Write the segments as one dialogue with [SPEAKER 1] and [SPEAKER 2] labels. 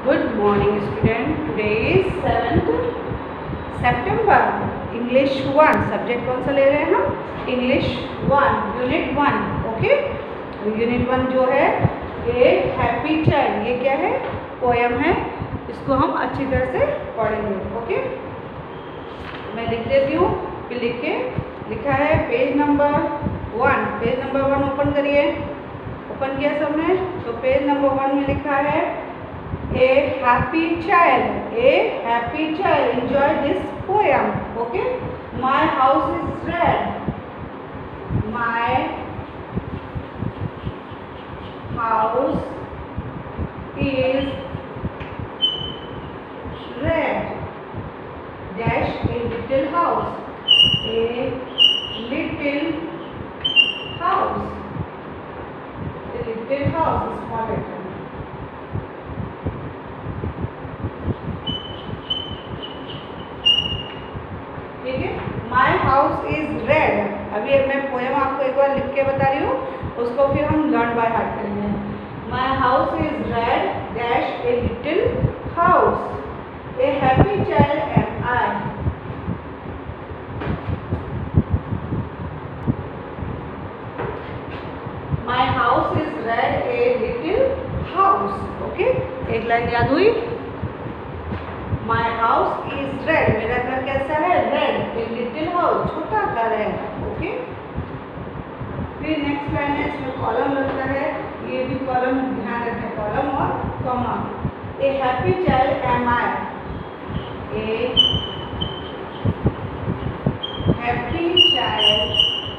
[SPEAKER 1] Good morning student. Today is 7th September. English 1 subject कौन सा ले रहे हैं हम? English 1 unit 1. ओके, यूनिट 1 जो है ये हैप्पी चाइल्ड, ये क्या है? पोयम है. इसको हम अच्छी तरह से पढ़ेंगे. ओके, मैं लिख देती हूँ. फिर लिख के लिखा है page number 1. Page number 1 open करिए. ओपन किया सबने? तो पेज नंबर 1 में लिखा है A happy child. A happy child. Enjoy this poem. Okay. My house is red. My house is red. Dash a little house. A little house. A little house. Small letter. ठीक है. My house is red. अभी मैं poem आपको एक बार लिख के बता रही हूँ, उसको फिर हम लर्न बाय हार्ट करेंगे. My house is red dash a little house a happy child am I. My house is red a little house. Okay, एक लाइन याद हुई. माई हाउस इज रेड, मेरा घर कैसा है? रेड. ए लिटिल हाउस, छोटा घर है. ओके, फिर नेक्स्ट लाइन है, इसमें कॉलम लगता है. ये भी कॉलम ध्यान रखें, कॉलम और comma. A happy child am I. A happy child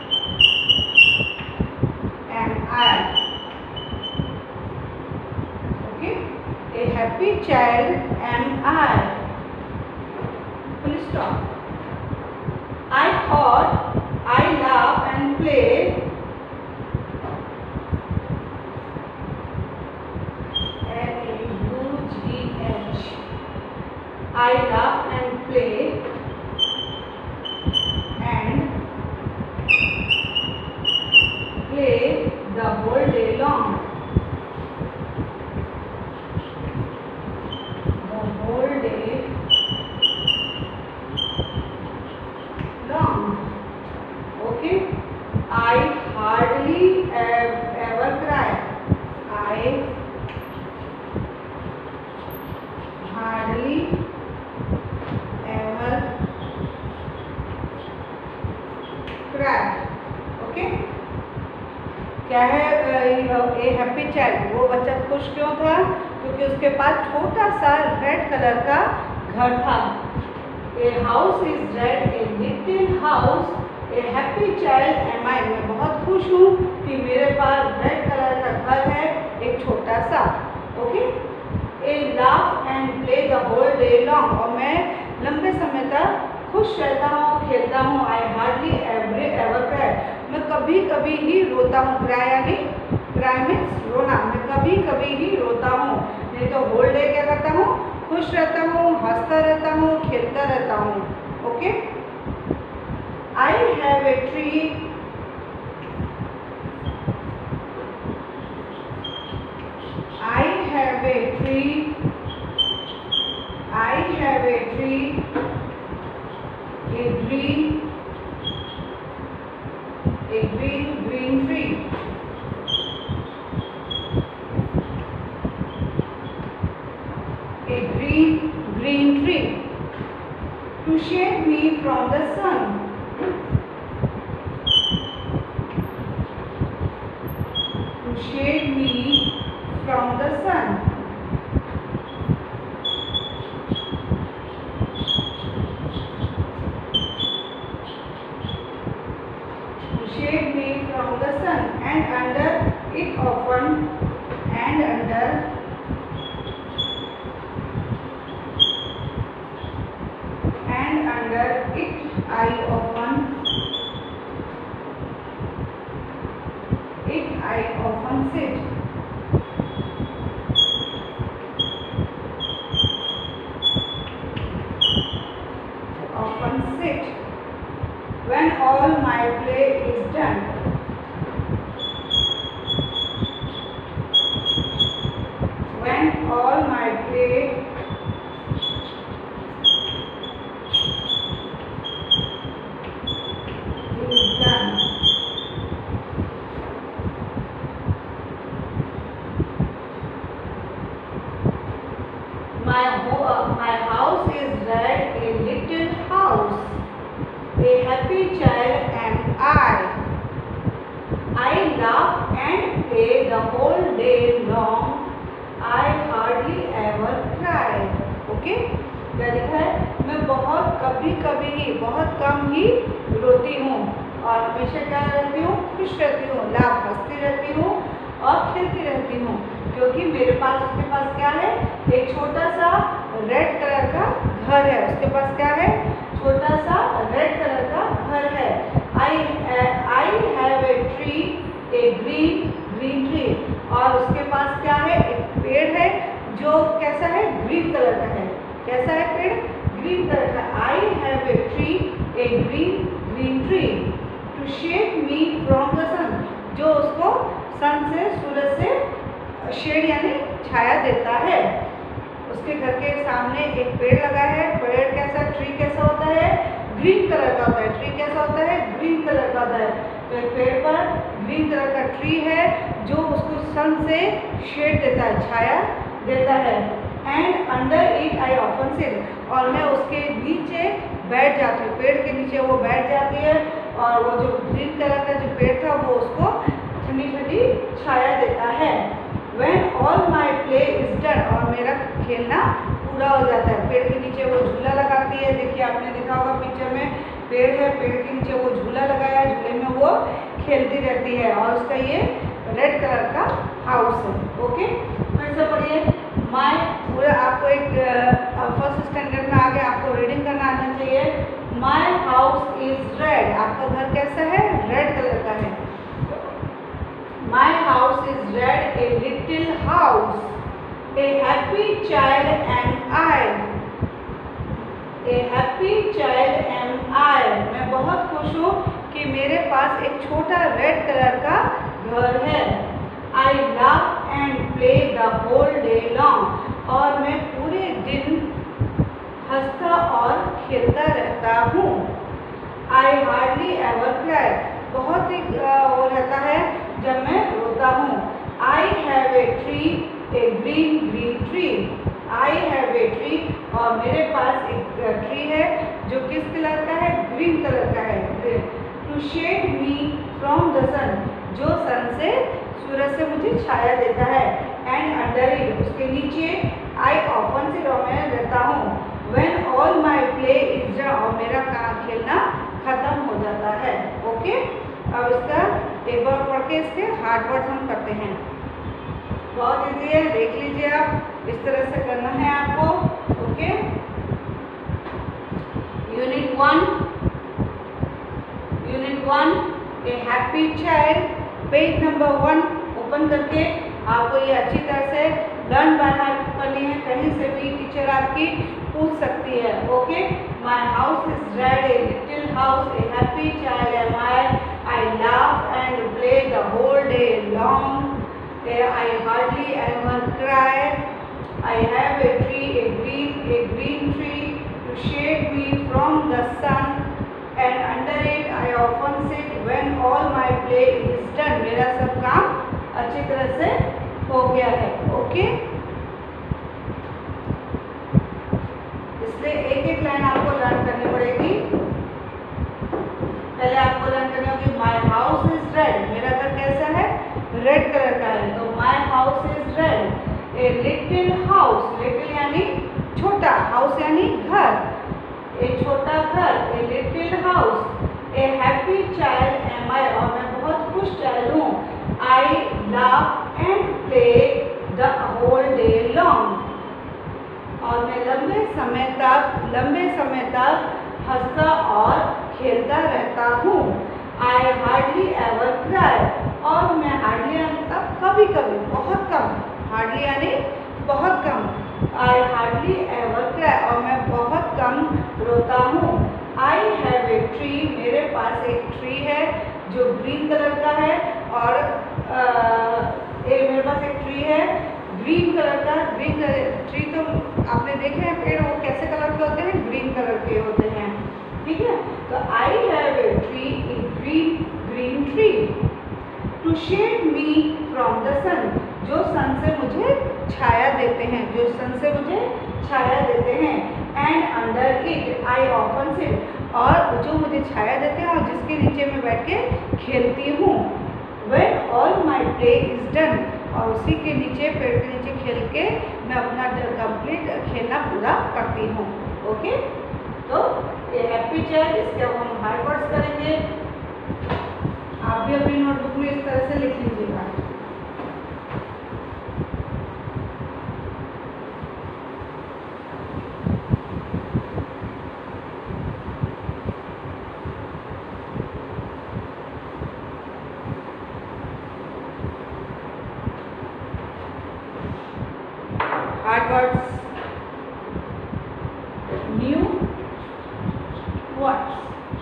[SPEAKER 1] am I. Okay, a happy child am I. Full stop. I thought I laugh and play. L-A-U-G-H. I laugh and play and play the whole day long. The whole day long. Okay, I hardly ever cry. I hardly ever cry. Okay, क्या है? ए happy child, वो बच्चा खुश क्यों था? क्योंकि उसके पास छोटा सा रेड कलर का घर था. A house is red, a little house, a happy child am I. मैं बहुत खुश हूँ कि मेरे पास रेड कलर का घर है, एक छोटा सा. Okay, a laugh and play the whole day long. और मैं लंबे समय तक खुश रहता हूँ, खेलता हूँ. I hardly ever cry. मैं कभी कभी ही रोता हूँ. cry यानी cry means रोना. मैं कभी कभी ही रोता हूँ, नहीं तो whole day क्या करता हूँ? खुश रहता हूँ, हंसता रहता हूँ, खेलता रहता हूँ. Okay, I have a tree. I have a tree. I have a tree. A green green tree. A green tree to shade me from the sun. To shade me from the sun. To shade me from the sun, and under it often, and under it I often my play is done. My house is red, a little house, a happy child am I laugh and play the whole day long, I hardly ever cry. Okay, क्या लिखा है? मैं बहुत कभी ही, बहुत कम ही रोती हूँ और हमेशा क्या रहती हूँ? खुश रहती हूँ, लाभ हंसती रहती हूँ और खेलती रहती हूँ, क्योंकि मेरे पास, उसके पास क्या है? एक छोटा सा रेड कलर का घर है। उसके पास क्या है? छोटा सा रेड कलर का घर है। I have a tree, a green tree, और उसके पास क्या है? एक पेड़ है जो कैसा है? ग्रीन कलर का है। कैसा है पेड़? ग्रीन कलर का। I have a tree, a green tree to shade me from the sun, जो उसको सन से, सूरज से शेड यानी छाया देता है। उसके घर के सामने एक पेड़ लगा है। पेड़ कैसा? ट्री कैसा होता है? ग्रीन कलर का होता है। ट्री कैसा होता है? ग्रीन कलर का होता है। तो एक पेड़ पर ग्रीन कलर का ट्री है जो उसको सन से शेड देता है, छाया देता है। And under it I often sit, और मैं उसके नीचे बैठ जाती हूँ। पेड़ के नीचे वो बैठ जाती है और वो जो ग्रीन कलर का जो पेड़ था वो उसको ठंडी ठंडी छाया देता है। When all my play is done, और मेरा खेलना पूरा हो जाता है। पेड़ के नीचे वो झूला लगाती है। देखिए, आपने देखा होगा पिक्चर में, पेड़ है, पेड़ के नीचे वो झूला लगाया है, झूले में वो खेलती रहती है और उसका ये रेड कलर का हाउस है। ओके, फिर से पढ़िए। माय, पूरा आपको एक फर्स्ट स्टैंडर्ड में आगे आपको रीडिंग करना आना चाहिए। माय हाउस इज रेड, आपका घर कैसा है? रेड कलर का है। My house is red, a little house, a happy child am I, a happy child am I, मैं बहुत खुश हूँ कि मेरे पास एक छोटा रेड कलर का घर है। I laugh and play the whole day long, और मैं पूरे दिन हंसता और खेलता रहता हूँ। I hardly ever cry, बहुत ही वो रहता है जब मैं रोता हूँ। I have a tree, a green tree, I have a tree, और मेरे पास एक ट्री है जो किस कलर का है? ग्रीन कलर का है। To shade me from the sun, जो सन से, सूरज से मुझे छाया देता है। And under it, उसके नीचे I often sit, और मैं रहता हूँ। When all my play is done, और मेरा खेलना खत्म हो जाता है। ओके, अब इसका एक बार पढ़ के इसके हार्ड वर्ड्स हम करते हैं। बहुत इजी है, देख लीजिए आप, इस तरह से करना है आपको। Okay, unit one, a happy child, page number 1 open करके आपको ये अच्छी तरह से लर्न बाय हार्ट करनी है। कहीं से भी टीचर आपकी पूछ सकती है। Okay, my house is red, a little house, a happy child am I laugh and play the whole day long, I hardly ever cry, I have a tree, a green tree to shade me from the sun, and under it I often sit when all my play is done, मेरा सब काम अच्छी तरह से हो गया है। Okay, इसलिए एक एक लाइन आपको लर्न करनी पड़ेगी। पहले आपको लर्न करनी होगी माय हाउस इज रेड, मेरा घर कैसा है? रेड कलर का है। तो my house is red, a little house, little यानी छोटा, हाउस यानी घर, एक छोटा घर, a little house, a happy child am I, और मैं बहुत खुश चाइल्ड हूँ। I laugh and play the whole day long, और मैं लंबे समय तक हंसता और खेलता रहता हूँ। आई हार्डली एवर क्राई, और मैं हार्डली मतलब कभी कभी, बहुत कम, हार्डली यानी बहुत कम, आई हार्डली एवर क्राई, और मैं बहुत कम रोता हूँ। आई हैव ए ट्री, मेरे पास एक ट्री है जो ग्रीन कलर का है, और मेरे पास एक ट्री है ग्रीन कलर का, ग्रीन ट्री तो आपने देखे हैं पेड़, वो कैसे कलर के होते हैं, ग्रीन कलर के होते हैं, ठीक है। तो I have a tree, a green tree to shade me from the sun, जो सन से मुझे छाया देते हैं, जो सन से मुझे छाया देते हैं। And under it I often sit, और जो मुझे छाया देते हैं और जिसके नीचे मैं बैठ के खेलती हूँ। When all my play is done, और उसी के नीचे, पेड़ के नीचे खेल के मैं अपना कंप्लीट खेलना पूरा करती हूँ। ओके, तो ये हैप्पी चाइल्ड, इसके अब हम हार्ड वर्ड्स करेंगे। आप भी अपनी नोटबुक में इस तरह से लिख लीजिएगा। Hard words, new words,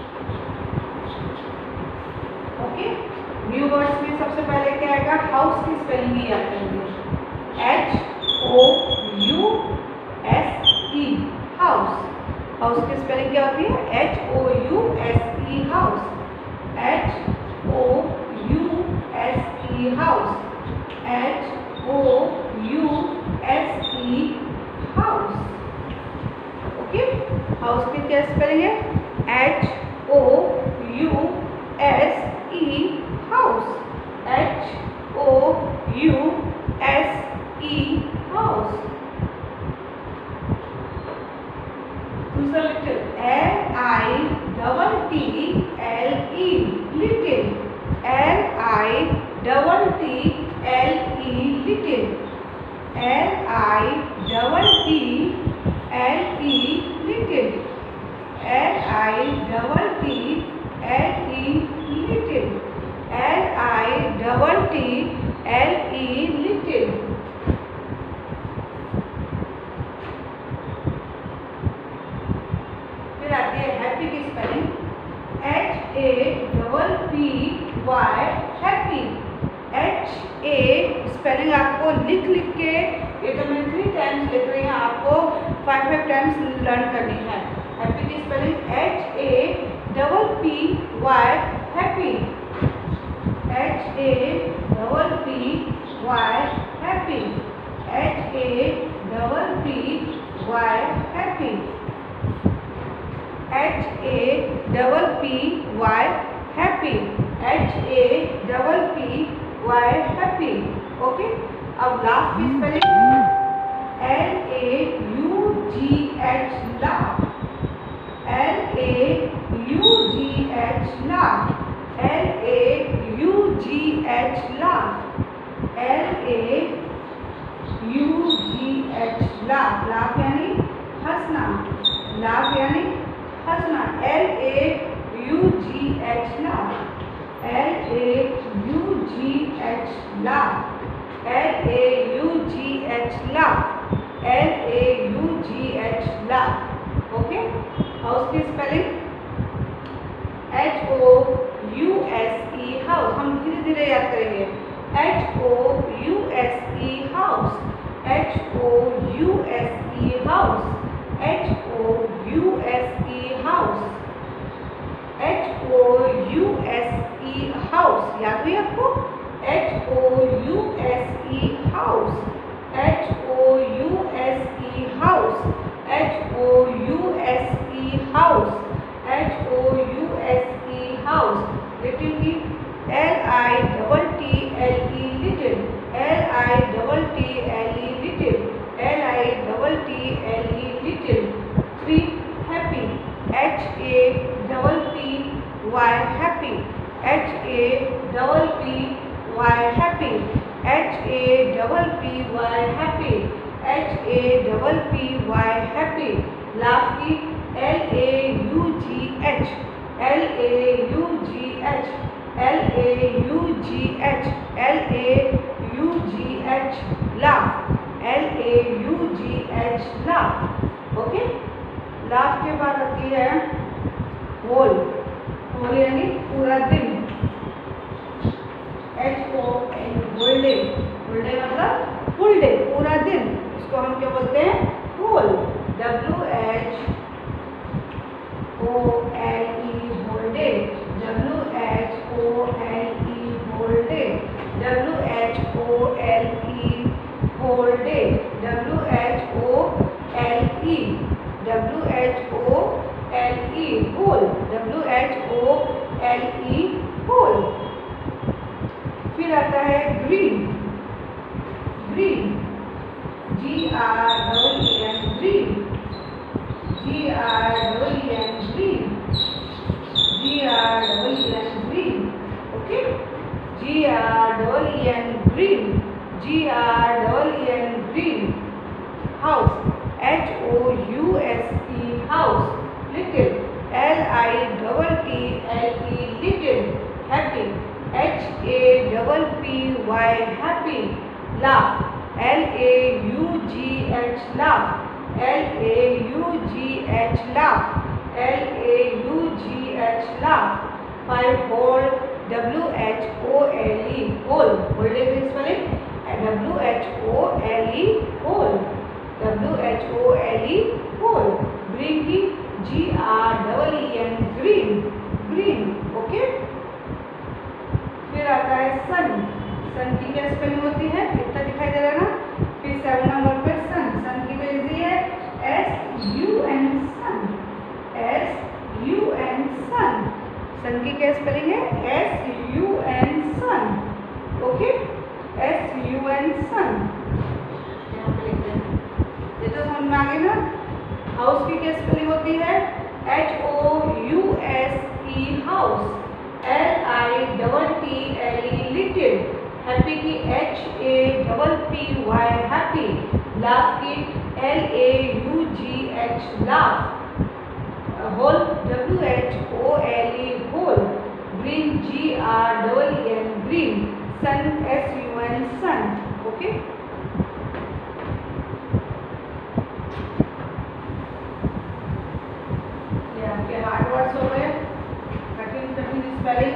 [SPEAKER 1] okay. New words में सबसे पहले क्या आएगा, हाउस की स्पेलिंग ही याद करेंगे, HOUSE, हाउस। हाउस की स्पेलिंग क्या होती है, HOUSE, house, HOUSE, house, HOUSE, house. Okay, house की क्या स्पेलिंग है, HOUSE, हाउस, HOUSE, हाउस। दूसरा little, LITTLE, little, LITTLE, little, LITTLE, little, LITTLE, little, LITTLE, little. फिर आती है हैप्पी की spelling, HAPPY, happy. HA spelling आपको लिख के, ये तो मैं 3 टाइम्स लिख रही हूँ, आपको 5 टाइम्स लर्न करनी है। हैप्पी की spelling HAPPY, happy, HAPPY, happy, HAPPY, happy, HAPPY, happy, HAPPY, happy. Okay, अब लाफ की spelling LAUGH, laugh, LAUGH, laugh, LAUGH, laugh, LAUGH, laugh. Laugh यानी हंसना, लाफ यानी हंसना, LAUGH, laugh, LAUGH, laugh, LAUGH, laugh, LAUGH, laugh. Okay, house की spelling HOUSE, house. हम धीरे धीरे याद करेंगे, HOUSE, house, HOUSE, house, HOUSE, house, HOUSE, house. याद हुई आपको, HOUSE, house, HOUSE, house, HOUSE, house, HOUSE, house. Little की LITTLE, little, LITTLE, little, LITTLE, little. 3 happy, HAPPY, happy, HAPPY, happy, HAPPY, happy, HAPPY, happy. Laugh की LAUGH, LAUGH, LAUGH, LAUGH, laugh, LAUGH, laugh. Okay, laugh के बाद आती है whole, whole यानी पूरा दिन, HOL, whole day, whole day मतलब full day, पूरा दिन, इसको हम क्या बोलते हैं? Whole. WHOLE, whole day, WHOLE, whole day, WHOLE, whole day, WHOLE, whole, WHOLE, whole. फिर आता है green, green, GREEN, green, GREEN, green, GREEN, green, okay, GREEN, green, GREEN, green. House, HOUSE, house. Little, LITTLE, little. Happy, HAPPY, happy. Laugh, LAUGH, laugh, LAUGH, laugh, LAUGH, laugh. 5 whole, WHOLE, whole, whole day की spelling WHOLE, whole, WHOLE, whole. Green की GREEN, green, green, okay. फिर आता है सन, सन की क्या spelling होती है? कितना दिखाई दे रहा है ना? फिर 7 नंबर पे सन, सन की तो इजी है, SUN, सन, SUN, सन। सन की क्या स्पेलिंग है? SUN, sun, okay, SUN, sun. यहाँ पे लिखते हैं, ये तो समझ में आ गई ना? हाउस की क्या स्पेलिंग होती है? HOUSE, house, LITTLE, little. Happy की HAPPY, हैप्पी। लाफ की LAUGH, laugh. Whole, WHOLE, whole. Green, GREEN, green. सन, SUN, सन, ओके। ये आपके हार्ड वर्ड्स हो गए, कठिन कठिन स्पेलिंग।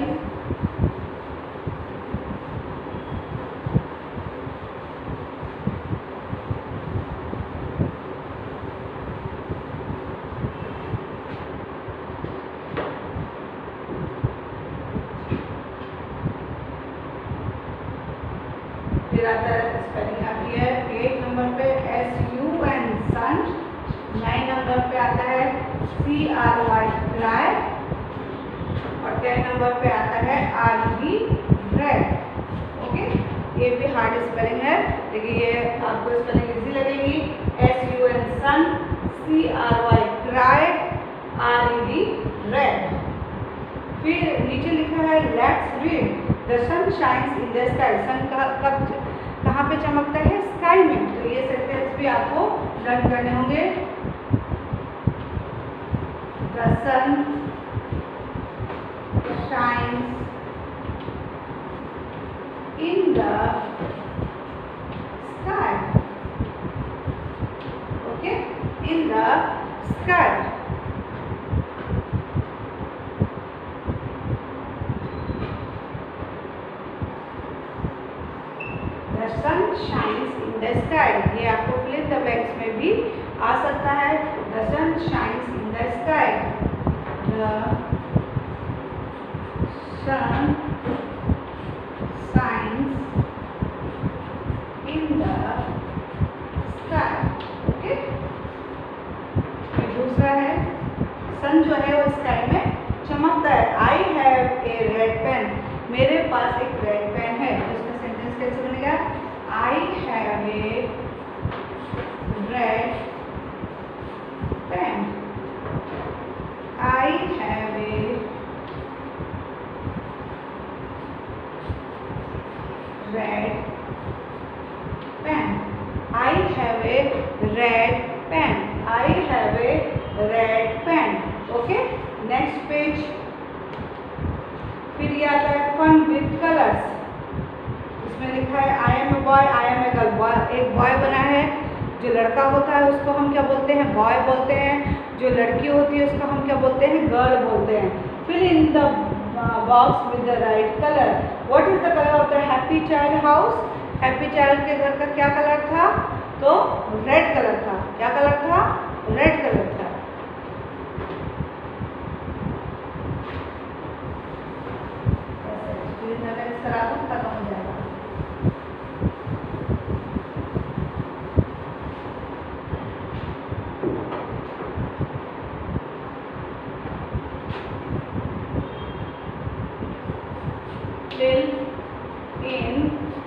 [SPEAKER 1] फिर आता है स्पेलिंग आती है 8 नंबर पे SUN, सन। 9 नंबर पे आता है CRY, क्राई। और 10 नंबर पे आता है RED, रेड, ओके। ये भी हार्ड स्पेलिंग है, लेकिन ये आपको स्पेलिंग इजी लगेगी। SUN, sun, CRY, cry, RED, red. फिर नीचे लिखा है let's read, the sun shines in the sky. Sun कहाँ पे चमकता है? स्काई में। तो ये सेंटेंस भी आपको लर्न करने होंगे। The sun shines in the sky, okay, in the sky. The sun shines in the sky, ये आपको fill in the blanks में भी आ सकता है। The sun shines in the sky, the sun shines in the sky, okay. दूसरा है सन जो है वो स्काई में चमकता है। I have a red pen, मेरे पास एक रेड पेन है। तो इसका सेंटेंस कैसे बनेगा? I have a red pen, I have a red pen, I have a red pen, I have a red pen, okay. Next page. फिर ये आता है फन विद कलर्स। इसमें लिखा है I am a boy, I am a girl. एक boy बना है, जो लड़का होता है उसको हम क्या बोलते हैं? बॉय बोलते हैं। जो लड़की होती है उसको हम क्या बोलते हैं? गर्ल बोलते हैं। Fill in the box with the right colour. What is the colour of the happy child house? Happy child के घर का क्या कलर था? तो रेड कलर था। क्या कलर था? रेड कलर था। खत्म हो जाएगा। Fill in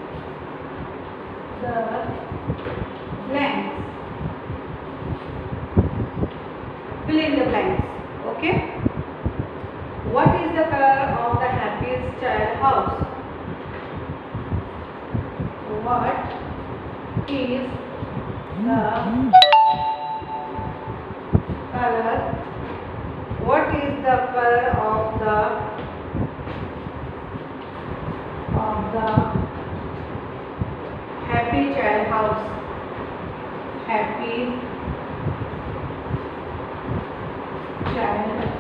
[SPEAKER 1] the blanks. Fill in the blanks. Okay. What is the color of the happiest child house? What is the color? What is the color of the happy child house? Happy child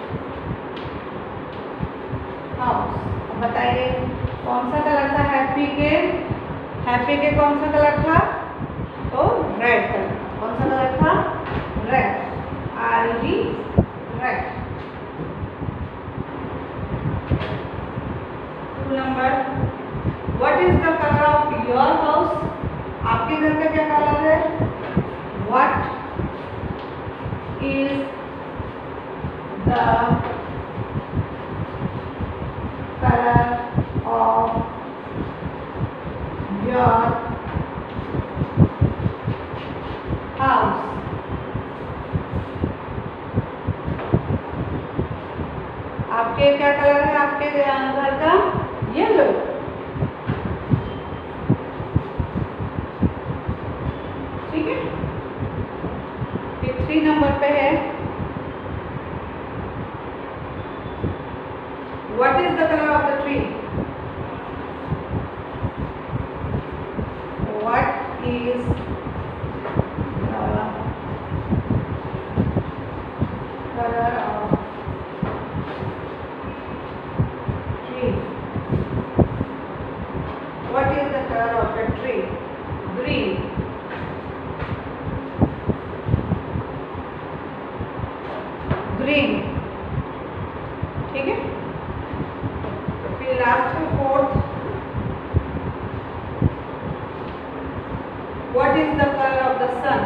[SPEAKER 1] house. बताइए कौन सा colour था happy के? Happy के कौन सा colour था? तो रेड कलर। कौन सा कलर था? Red. RED red. 2 number, what is the colour of your house? आपके घर का क्या कलर है? What is the color of your house? आपके क्या कलर है आपके घर का? येलो। ठीक है। फिर 3 नंबर पे है, what is the color of the tree? What is the color of tree? What is the color of the tree? Green. Green. ठीक है। Last and fourth, what is the color of the sun?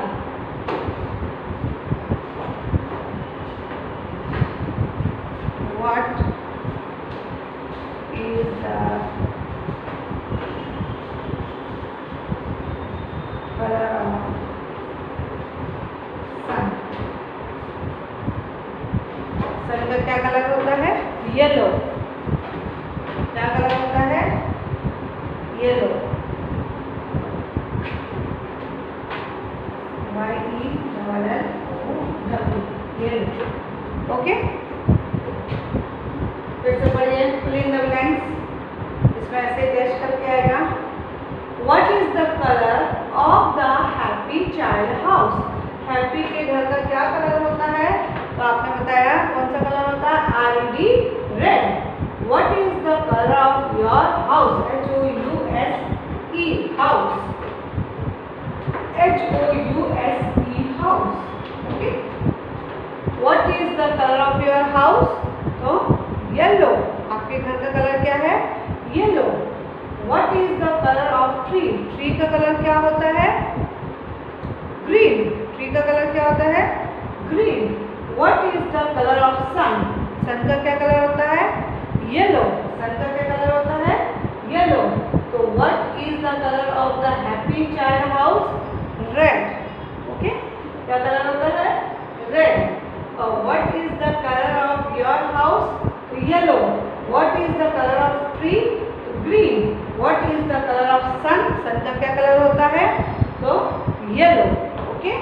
[SPEAKER 1] What is the color of sun? सन का क्या colour होता है? Yellow. क्या colour होता है? Yellow. YELLOW yellow. Okay. फिर से पढ़िए, फिल इन द ब्लैंक्स। इसमें ऐसे टेस्ट करके आएगा, what is the colour of the happy child house? Happy के घर का क्या कलर होता है? तो आपने बताया कौन सा कलर होता है? RED red. What is the color of your house? HOUSE house. HOUSE house. Okay. What is the color of your house? तो yellow. आपके घर का कलर क्या है? Yellow. What is the color of tree? Tree का colour क्या होता है? Green. Tree का कलर क्या होता है? Green. What is the color of sun? Sun का क्या कलर होता है? येलो। सन का क्या कलर होता है? येलो। तो what is the colour of the happy child house? Red. Okay. क्या कलर होता है? रेड। और what is the colour of your house? Yellow. What is the colour of tree? Green. What is the colour of sun? Sun का क्या colour होता है? तो yellow. Okay.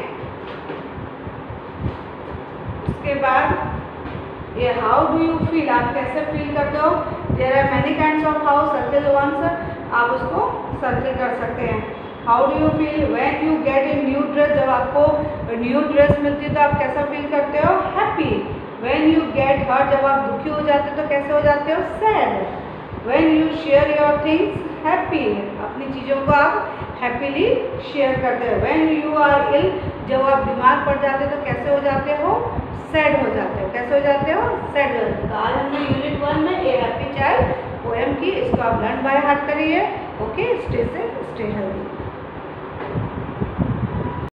[SPEAKER 1] उसके बाद ये हाउ डू यू फील? आप कैसे फील करते हो? There are many kinds of house, circle ones. आप उसको सर्कल कर सकते हैं। How do you feel when you get a new dress? जब आपको न्यू ड्रेस मिलती है तो आप कैसा फील करते हो? Happy. When you get hurt, जब आप दुखी हो जाते हो तो कैसे हो जाते हो? Sad. When you share your things happy, अपनी चीज़ों को आप हैप्पीली शेयर करते हो। व्हेन यू आर इल, जब आप बीमार पड़ जाते हो तो कैसे हो जाते हो, सैड हो जाते हो। कैसे हो जाते हो, सैड हो जाते हो। तो आज हमने यूनिट 1 में ए हैप्पी चाइल्ड पोएम की, इसको आप लर्न बाय हार्ट करिए। Okay, stay safe, stay healthy.